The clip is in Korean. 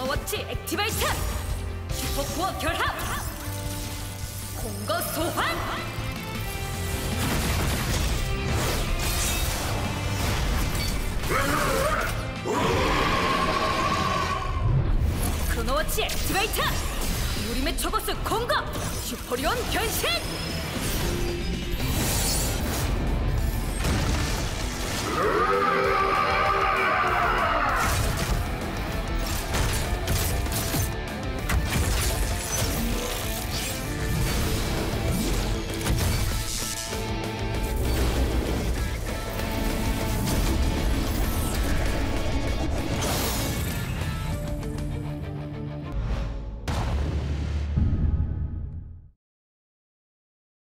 크로노워치 액티베이트! 슈퍼코어 결합! 공거 소환! 크로노워치 액티베이트! 무림의 초고수 공거! 슈퍼리온 변신!